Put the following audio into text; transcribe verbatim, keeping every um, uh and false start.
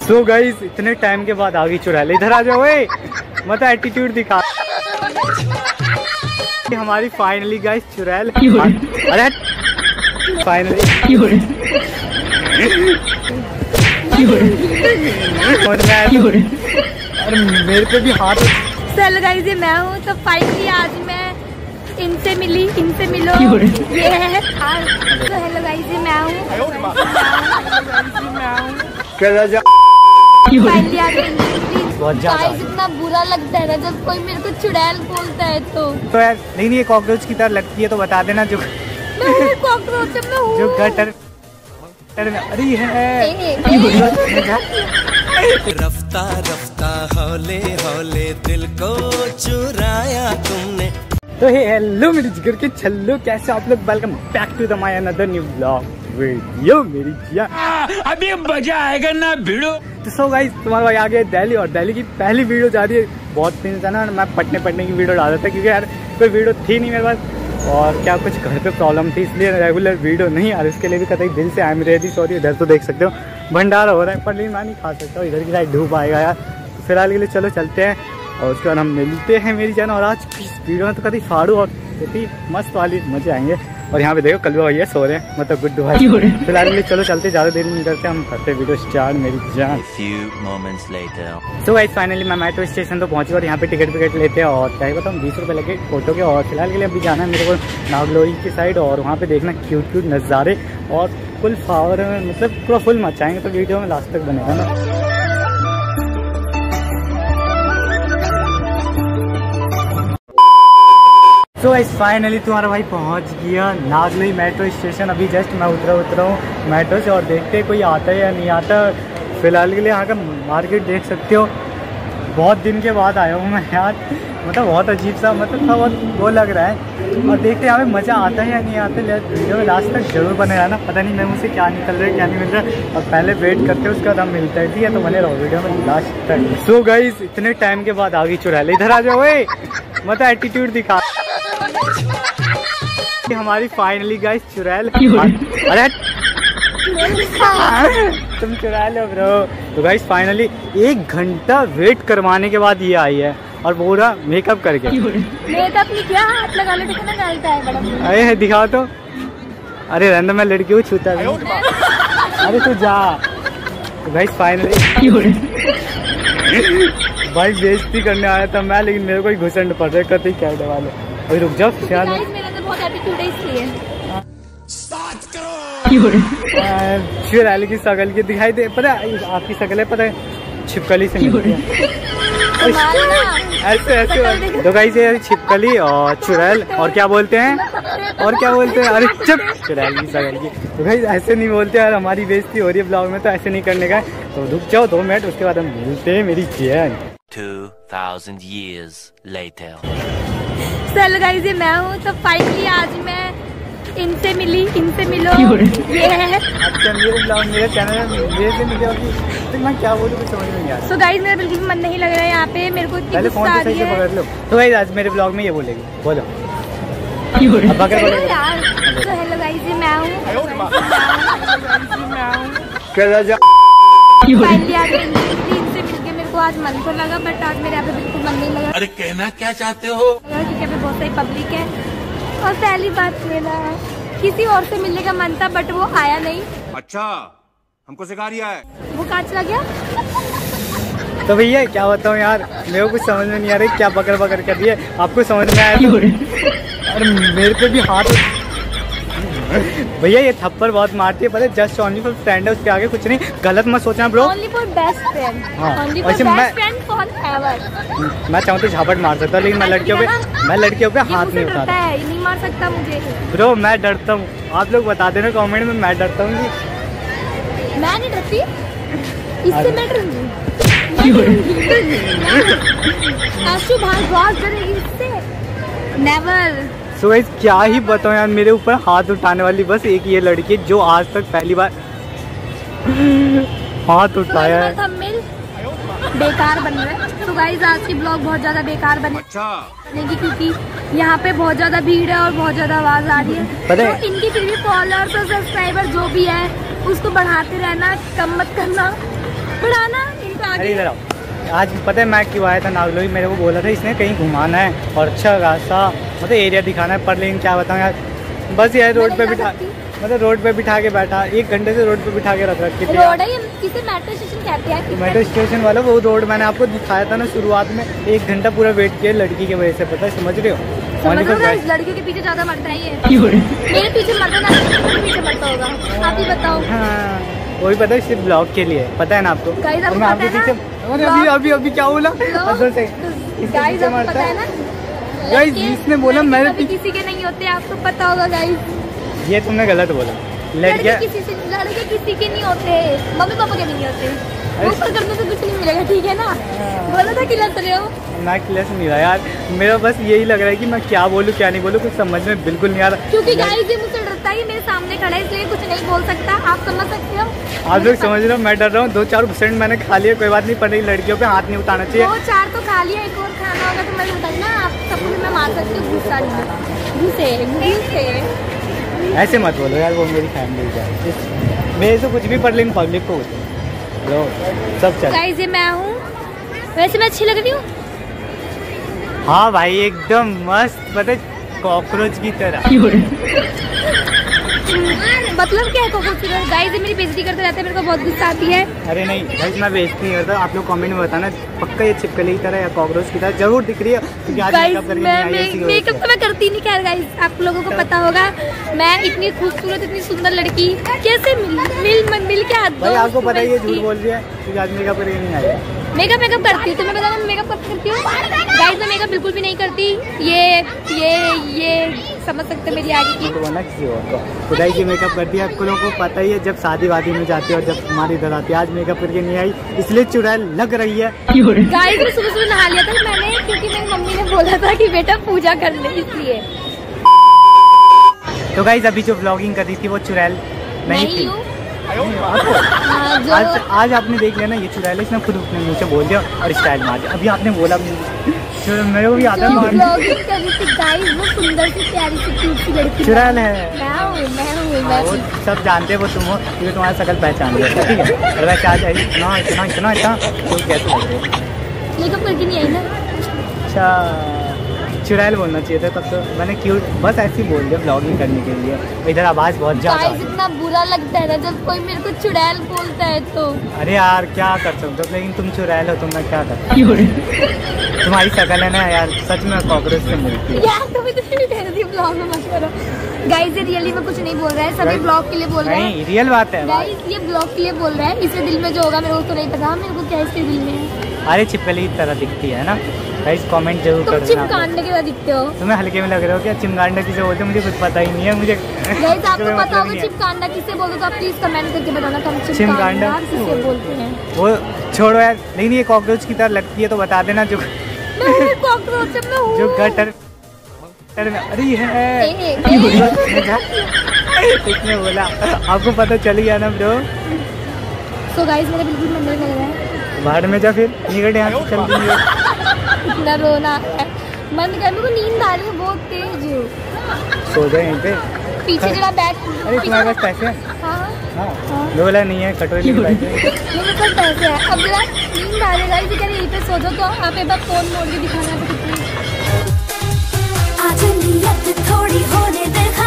So guys इतने time के बाद आ गई चुड़ैल, इधर आ जाओ वे, मत एटीट्यूड दिखा। हमारी फाइनली गाइस चुड़ैल, अरे फाइनली अरे मेरे पे भी हाथ। चल गाइस ये मैं हूँ, तो फाइनली आज मैं इनसे मिली, इनसे मिलो, ये है। तो हेलो गाइस ये मैं हूँ, फाइनली आज बहुत ज्यादा इतना बुरा लगता है ना जब कोई मेरे को चुड़ैल बोलता है तो तो यार नहीं नहीं ये कॉकरोच की तरह लगती है तो बता देना। जो कॉकरोच में हूँ, जो गटर में अरे है रफ्ता रफ्ता हौले हौले दिल को चुराया तुमने। तो हेलो मेरी जिगर के छल्लो, कैसे आप लोग? Welcome back to the my another new blog video मेरी जिया। अभी मजा आएगा ना भिड़ो। तो सो गाइस तुम्हारा भाई आ गया दिल्ली और दिल्ली की पहली वीडियो जा रही है। बहुत दिन से ना मैं पटने पटने की वीडियो डाल रहा था क्योंकि यार कोई वीडियो थी नहीं मेरे पास और क्या कुछ घर पे प्रॉब्लम थी, इसलिए रेगुलर वीडियो नहीं आ रही। इसके लिए भी कतई दिल से आई एम रियली सॉरी। इधर तो देख सकते हो भंडारा हो रहा है पर लेकिन मैं नहीं खा सकता हूँ, इधर की साइड धूप आएगा यार। फिलहाल के लिए चलो चलते हैं और उसके बाद हम मिलते हैं मेरी जान। और आज की वीडियो में तो कभी फाड़ू और कभी मस्त वाली मजे आएंगे। और यहाँ पे देखो कलवा भैया सो रहे हैं, मतलब गुड्डू भाई। फिलहाल के लिए चलो चलते, ज्यादा देर नहीं करते, हम करते वीडियो स्टार्ट मेरी जान। सो गाइस फाइनली मैं मेट्रो स्टेशन तो पहुंची और यहाँ पे टिकट विकेट लेते हैं और क्या बताऊँ बीस रुपये लगे फोटो के। और फिलहाल के लिए अभी जाना है मेरे को नागलोई की साइड और वहाँ पे देखना क्यूट क्यूट नज़ारे और फुल फ्लावर में, मतलब पूरा फुल मचाएंगे तो वीडियो में लास्ट तक बनेगा ना। तो गाइस फाइनली तुम्हारा भाई पहुंच गया नागलोई मेट्रो स्टेशन। अभी जस्ट मैं उतरा उतरा हूँ मेट्रो से और देखते हैं कोई आता है या नहीं आता। फिलहाल के लिए यहाँ का मार्केट देख सकते हो, बहुत दिन के बाद आया हूँ मैं यार, मतलब बहुत अजीब सा, मतलब था बहुत वो लग रहा है। और देखते हैं यहाँ पे मज़ा आता है या नहीं आता। वीडियो में लास्ट तक जरूर बने रहना, पता नहीं मैं मुझसे क्या निकल रहा है क्या नहीं मिल रहा है। और पहले वेट करते हैं उसका दम मिलता है, ठीक है? तो बने रहो वीडियो में लास्ट तक। सो गाइस इतने टाइम के बाद आ गई चुड़ैल, इधर आ जाओ वे, मत एटीट्यूड दिखा। हमारी फाइनली गाइस चुड़ैल, अरे तुम चुरा लो ब्रो। तो गाइस फाइनली एक घंटा वेट करवाने के बाद ये आई है और पूरा मेकअप करके। मेकअप नहीं किया, हाथ लगा लो कितना डालता है बड़ा। अरे दिखाओ तो। अरे रहने मैं लड़की हूँ छूता है। अरे तू जा। तो गाइस फाइनली भाई बेइज्जती करने आया था मैं, लेकिन मेरे को ही घुसंड पड़ रहा है कतई क्या वाले। अभी रुक जाओ ख्याल बहुत एटीट्यूड है इसलिए। चुड़ैल की शकल की दिखाई दे, पता है आपकी शकल है, पता है छिपकली से मिलती है ऐसे ऐसे। तो गाइस ये छिपकली और चुड़ैल और क्या बोलते हैं और क्या बोलते हैं, अरे चुप, चुड़ैल की शकल की। तो गाइस ऐसे नहीं बोलते यार, हमारी बेइज्जती हो रही है ब्लॉग में तो ऐसे नहीं करने का। तो रुक जाओ दो मिनट, उसके बाद हम मिलते हैं मेरी जान। two thousand years later. चल गाइस ये मैं हूँ, तो फाइनली आज मैं इनसे मिली, इनसे मिलो, ये है। अच्छा मेरे ब्लॉग मेरे चैनल में मेरे से मिले होगी तो मैं क्या बोलूँ कुछ समझ में नहीं आ रहा। तो गाइस मेरा बिल्कुल मन नहीं लग रहा है यहाँ पे, मेरे को पहले फोन से सही से पकड़ लो। तो गाइस आज मेरे ब्लॉग में ये बोलेगी, बोलो अब पकड़ पकड़ यार। तो हेलो गाइस ये मैं हूँ, फाइनली आज इनसे मिलके मेरे को आज मन तो लगा, बट आज मेरे यहाँ पे बिल्कुल मन नहीं लगा। अरे कहना क्या चाहते हो? क्योंकि यहाँ पे बहुत सारी पब्लिक है और पहली बात मेरा किसी और से मिलने का मन था बट वो आया नहीं। अच्छा हमको सिखा रिया है वो कहाँ चला गया? तो भैया क्या बताऊँ यार, मेरे को कुछ समझ में नहीं आ रही क्या बकर बकर कर रही है। आपको समझ में आया तो? अरे मेरे पे भी हाथ भैया ये थप्पड़ बहुत मारती है, पता जस्ट ओनली फॉर फ्रेंड है, उसके आगे कुछ नहीं। गलत मत सोचना bro. Only for best friend, only for best friend forever. मैं चाहूँ तो झापड़ मार सकता हूँ लेकिन मैं लड़कियों पे मैं लड़कियों पे हाथ नहीं उठाता है, नहीं मार सकता मुझे ब्रो। मैं डरता हूँ, आप लोग बता देना कमेंट में, मैं डरता हूँ। मैं नहीं डरती, इससे मैं डरूंगी। आशु भारद्वाज डरेगी इससे, नेवर। सो गाइस क्या ही बताऊं यार, मेरे ऊपर हाथ उठाने वाली बस एक ये लड़की जो आज तक पहली बार हाथ उठाया है। बेकार बन रहा है। तो गाइस आज की ब्लॉग बहुत ज्यादा बेकार बने, बनेगी क्योंकि यहाँ पे बहुत ज्यादा भीड़ है और बहुत ज्यादा आवाज आ रही है। पता तो इनकी फिर भी फॉलोअर्स और सब्सक्राइबर जो भी है उसको बढ़ाते रहना, कम मत करना। बढ़ाना इनको अरे आगे। इधर आओ। आज पता है मैं क्यों आया था नागलोई, मेरे को बोला था इसने कहीं घुमाना है और अच्छा खासा मतलब एरिया दिखाना है, पर लेकिन क्या बताऊँ यार, बस यार रोड पे बिठा मतलब रोड पे बिठा के बैठा, एक घंटे से रोड पे बिठा के रख रख के रोड है ये, किसे मेट्रो स्टेशन कहते हैं? मेट्रो स्टेशन वाला वो रोड मैंने आपको दिखाया था ना शुरुआत में, एक घंटा पूरा वेट किया लड़की की वजह से, पता है, समझ रहे हो? समझ लो गाइस, लड़कियों के पीछे ज्यादा मरता है ये। मेरे पीछे मरता ना, मेरे पीछे मरता होगा, आप ही बताओ। हाँ वही पता है, सिर्फ ब्लॉग के लिए, पता है ना आपको? गाइस आपको मैं पता आपके है पीछे ना? अरे अभी अभी अभी क्या बोला? अंदर से गाइस आपको मरता पता है है ना? गाइस लड़के- जिसने बोला लड़के मेरे कभी पीछे, किसी के नहीं होते, आपको पता होगा गाइस। ये तुमने गलत बोला। लड़के लड़कियां किसी से लड़के किसी के नहीं होते, मम्मी पापा के भी नहीं होते। अरे- ऊपर करने से कुछ नहीं मिलेगा, ठीक है ना? बोला था कि लग रहे हो। मैं क्लियर नहीं रहा यार, मेरा बस यही लग रहा है कि मैं क्या बोलूँ क्या नहीं बोलूँ, कुछ समझ में बिल्कुल नहीं आ रहा। क्योंकि गाइस ये मुझसे डरता है, ये मेरे सामने खड़ा है इसलिए कुछ नहीं बोल सकता, आप समझ सकते हो। आप लोग समझ रहे हो, मैं डर रहा हूँ, दो चार परसेंट मैंने खा लिया, कोई बात नहीं, पर लड़कियों पे हाथ नहीं उठाना चाहिए। दो चार तो खा लिया, एक और खाना होगा तो मैं बताऊँ ना, आप सबको भी मैं मार सकती हूँ गुस्सा नहीं, घुसे घुसे। ऐसे मत बोलो यार, वो मेरी फैमिली का, मेरे से कुछ भी पढ़ लेकिन पब्लिक को होते लो सब चल। गाइस ये मैं हूँ, वैसे मैं अच्छी लग रही हूँ। हाँ भाई एकदम मस्त, पता है कॉकरोच की तरह। मतलब क्या है कॉकरोच? गाइस ये मेरी बेइज्जती करते रहते हैं, मेरे को बहुत गुस्सा आती है। अरे नहीं भाई मैं बेइज्जती नहीं करता, आप लोग कमेंट में बताना पक्का ये छिपकली की तरह या कॉकरोच की तरह जरूर दिख रही है, क्योंकि आज गाइस मेकअप करके मैं नहीं आई है इसी वजह मेकअप से। तो मैं करती नहीं, खैर गाइस आप लोगों को पता होगा मैं इतनी खूबसूरत इतनी सुंदर लड़की कैसे मिल मिल मिल, मिल के हाथ भाई आपको पता है ये झूठ बोल रही है क्योंकि आज मेकअप करके नहीं आई है। मेकअप मेकअप करती हूँ, तो मैं बता मैं मेकअप करती हूँ गाइस, मैं मेकअप बिल्कुल भी नहीं करती। ये ये ये समझ सकते मेरी आगे की। तो बोलना किसी और को खुदाई की मेकअप करती है, आपको लोगों को पता ही है, जब शादी वादी में जाती है और जब हमारी इधर आती है, आज मेकअप करके नहीं आई इसलिए चुड़ैल लग रही है। गाइस मैं सुबह सुबह नहा लिया था मैंने, क्योंकि मेरी मम्मी ने बोला था कि बेटा पूजा कर ले, इसलिए। तो गाइस अभी जो व्लॉगिंग कर रही थी वो चुड़ैल नहीं थी। हूँ हाँ, जो आज आज आपने देख लिया ना, ये चुड़ैल इसने खुद अपने मुँह से बोल दिया और स्टाइल मार दिया। अभी आपने बोला जो मेरे को भी आता जो है ब्लॉगिंग कर रही थी गाइस, वो सुंदर सी प्यारी सी क्यूट सी लड़की चुड़ैल है। मैं हूँ मैं हूँ हाँ, वो मैं सब जानते हैं वो तुम हो, क्योंकि तुम्हारा शकल पहचान लिया ठीक है। और वैसे आज आई इतना इतना इतना इतना तो कैसे लग रहे हो? मेकअप करके नहीं आई ना। अच्छा चुड़ैल बोलना चाहिए था तब तो, मैंने क्यूट बस ऐसे ही बोल दिया ब्लॉगिंग करने के लिए। इधर आवाज़ बहुत ज़्यादा आ गाइस रही है। इतना बुरा लगता है ना जब कोई मेरे को चुड़ैल बोलता है तो। अरे यार क्या कर सकते हो, लेकिन तुम चुड़ैल हो तो मैं क्या कर तुम्हारी शकल है ना यार, सच में कॉकरोच से मिलती है। यार तुम इतनी भी कह रही थी ब्लॉग में मत करो। गाइस ये रियली में कुछ नहीं बोल रहा है, सभी Guys, ब्लॉग के लिए बोल रहे हैं। नहीं रियल बात है। गाइस ये ब्लॉग के लिए बोल रहा है, इसके दिल में जो होगा मेरे को तो नहीं पता, मेरे को क्या इसके दिल में है। अरे छिपकली की तरह दिखती है ना गाइस, कमेंट जरूर तुम कर देना। चिमकांडे की तरह दिखते हो। तुम्हें हल्के में लग रहे हो क्या? चिमगांडा किसे बोलते हैं मुझे कुछ पता ही नहीं है मुझे। गाइस आपको तुम्हें पता मतलब होगा नहीं है। चिमकांडा किसे बोलते हो तो आप प्लीज कमेंट करके बताना तुम चिमकांडा चिमकांडा किसे बोलते हैं। वो छोड़ो यार, लेकिन ये कॉकरोच की तरह लगती है तो बता देना। जो मैं हूँ कॉकरोच, मैं हूँ। जो गटर गटर में अरे ये है ए, ए, इसने बोला आपको पता चल गया ना ब्रो। सो गाइस मेरा बिल्कुल मन नहीं लग रहा है, बाहर में जा फिर निकट यहाँ से चल रही इतना रोना आ रहा है, मन कर मेरे को नींद आ रही है बहुत तेज। सो जाए यहीं पे। पीछे जरा बैठ। अरे तुम्हारे पास पैसे हैं? हाँ हाँ हाँ। बोला नहीं है, कटोरी में पैसे हैं। मेरे पास पैसे हैं, अब जरा नींद आ रही है गाइस, कह रही यहीं पे सो जाओ, तो आप एक बार फोन मोड़ के दिखाना है तो कितनी। आज नियत थोड़ी होने दे।